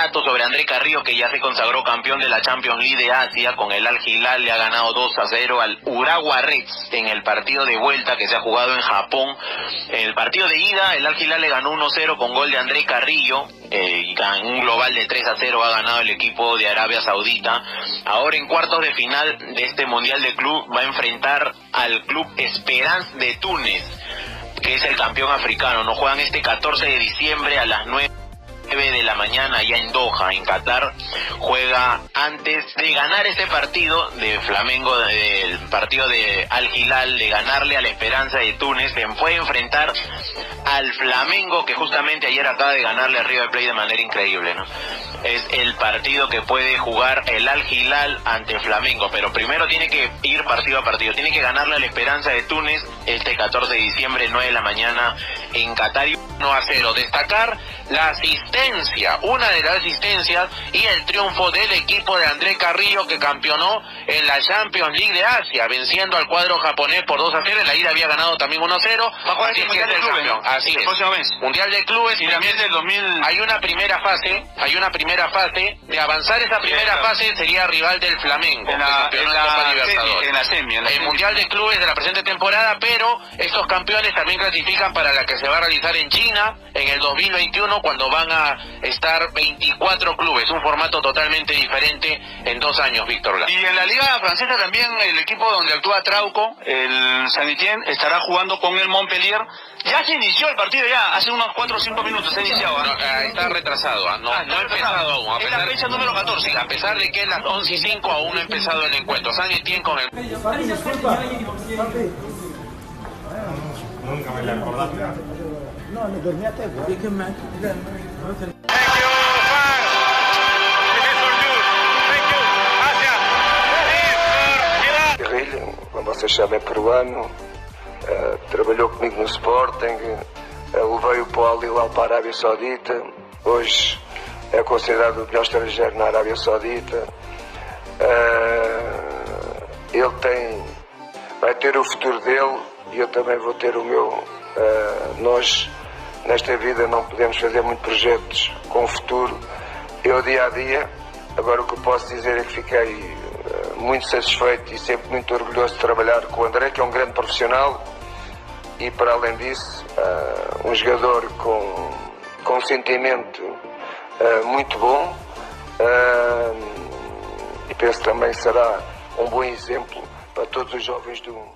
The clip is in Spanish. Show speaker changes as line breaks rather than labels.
dato sobre André Carrillo, que ya se consagró campeón de la Champions League de Asia con el Al Hilal. Le ha ganado 2-0 al Urawa Reds en el partido de vuelta que se ha jugado en Japón. En el partido de ida, el Al Hilal le ganó 1-0 con gol de André Carrillo. En un global de 3-0 ha ganado el equipo de Arabia Saudita. Ahora en cuartos de final de este Mundial de Club va a enfrentar al Club Esperance de Túnez, que es el campeón africano. Nos juegan este 14 de diciembre a las 9 de la mañana allá en Doha, en Qatar. Juega antes de ganar este partido de Flamengo, del partido de Al Hilal, de ganarle a la Esperanza de Túnez. Se puede enfrentar al Flamengo, que justamente ayer acaba de ganarle a River Plate de manera increíble, ¿no? Es el partido que puede jugar el Al Hilal ante Flamengo, pero primero tiene que ir partido a partido. Tiene que ganarle a la Esperanza de Túnez este 14 de diciembre, 9 de la mañana en Qatar. 1-0. Destacar la asistencia, una de las asistencias y el triunfo del equipo de André Carrillo, que campeonó en la Champions League de Asia, venciendo al cuadro japonés por 2-0. En la ida había ganado también 1-0.
Bajo este Mundial de Clubes, ¿no?
Así es. Mundial de Clubes.
Y también del 2000.
Hay una primera fase. De avanzar esa primera fase sería rival del Flamengo,
en la semi.
El Mundial de Clubes de la presente temporada, pero estos campeones también clasifican para la que se va a realizar en China en el 2021, cuando van a estar 24 clubes, un formato totalmente diferente en 2 años, Víctor.
Y en la Liga Francesa también el equipo donde actúa Trauco, el Saint-Étienne, estará jugando con el Montpellier. Ya se inició el partido, ya hace unos 4 o 5 minutos se ha iniciado.
Está retrasado, no ha empezado aún.
Es la fecha número 14.
A pesar de que es las 11:05, aún no ha empezado el encuentro. Saint-Étienne con el...
Nunca me la acordaste.
No, me dormí até agora.
Carrilho, como vocês sabem, é peruano, trabalhou comigo no Sporting, levei-o para o Al Hilal para a Arábia Saudita, hoje é considerado o melhor estrangeiro na Arábia Saudita. Ele vai ter o futuro dele e eu também vou ter o meu. Nós, nesta vida, não podemos fazer muitos projetos com o futuro. Eu, dia a dia, agora o que eu posso dizer é que fiquei muito satisfeito e sempre muito orgulhoso de trabalhar com o André, que é um grande profissional e, para além disso, um jogador com um sentimento muito bom, e penso também será um bom exemplo para todos os jovens do mundo.